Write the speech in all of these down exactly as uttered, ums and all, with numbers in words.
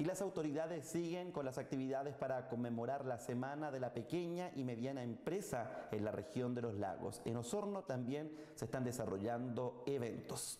Y las autoridades siguen con las actividades para conmemorar la Semana de la Pequeña y Mediana Empresa en la región de los lagos. En Osorno también se están desarrollando eventos.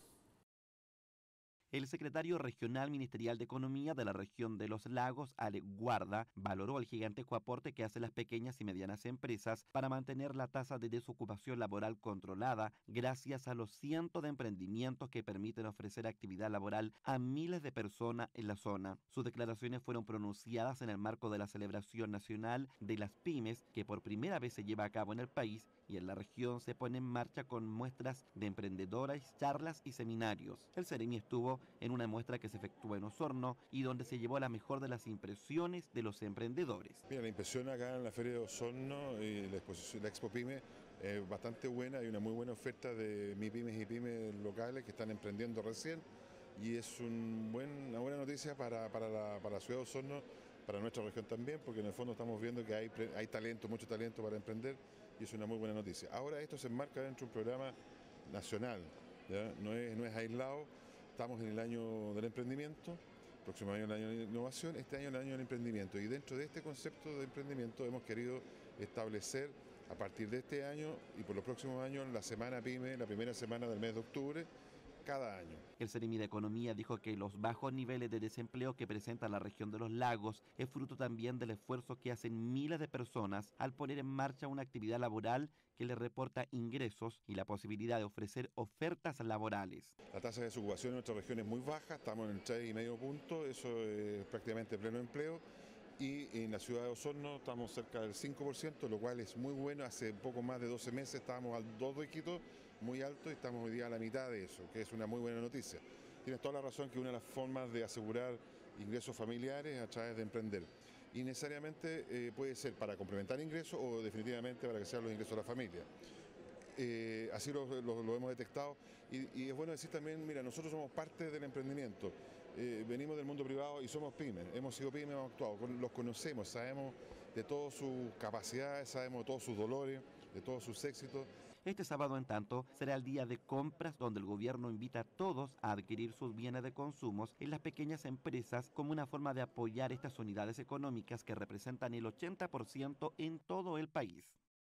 El secretario regional ministerial de Economía de la región de los lagos, Ale Guarda, valoró el gigantesco aporte que hacen las pequeñas y medianas empresas para mantener la tasa de desocupación laboral controlada gracias a los cientos de emprendimientos que permiten ofrecer actividad laboral a miles de personas en la zona. Sus declaraciones fueron pronunciadas en el marco de la celebración nacional de las pymes, que por primera vez se lleva a cabo en el país y en la región se pone en marcha con muestras de emprendedores, charlas y seminarios. El Ceremi estuvo en una muestra que se efectúa en Osorno y donde se llevó la mejor de las impresiones de los emprendedores. Mira, la impresión acá en la Feria de Osorno y la exposición, la Expo Pyme es bastante buena. Hay una muy buena oferta de MIPYMES y pymes locales que están emprendiendo recién y es un buen, una buena noticia para, para, la, para la ciudad de Osorno, para nuestra región también, porque en el fondo estamos viendo que hay, hay talento, mucho talento para emprender y es una muy buena noticia. Ahora esto se enmarca dentro de un programa nacional, ¿ya? No es, no es aislado. Estamos en el año del emprendimiento, el próximo año el año de innovación, este año el año del emprendimiento. Y dentro de este concepto de emprendimiento hemos querido establecer a partir de este año y por los próximos años la Semana Pyme, la primera semana del mes de octubre, cada año. El Ceremi de Economía dijo que los bajos niveles de desempleo que presenta la región de los lagos es fruto también del esfuerzo que hacen miles de personas al poner en marcha una actividad laboral que les reporta ingresos y la posibilidad de ofrecer ofertas laborales. La tasa de desocupación en nuestra región es muy baja, estamos en el tres y medio punto, eso es prácticamente pleno empleo. Y en la ciudad de Osorno estamos cerca del cinco por ciento, lo cual es muy bueno. Hace poco más de doce meses estábamos al dos dígitos, muy alto, y estamos hoy día a la mitad de eso, que es una muy buena noticia. Tienes toda la razón que una de las formas de asegurar ingresos familiares es a través de emprender. Y necesariamente eh, puede ser para complementar ingresos o definitivamente para que sean los ingresos de la familia. Eh, así lo, lo, lo hemos detectado y, y es bueno decir también, mira, nosotros somos parte del emprendimiento, eh, venimos del mundo privado y somos pymes, hemos sido pymes, hemos actuado, los conocemos, sabemos de todas sus capacidades, sabemos de todos sus dolores, de todos sus éxitos. Este sábado, en tanto, será el día de compras donde el gobierno invita a todos a adquirir sus bienes de consumo en las pequeñas empresas como una forma de apoyar estas unidades económicas que representan el ochenta por ciento en todo el país.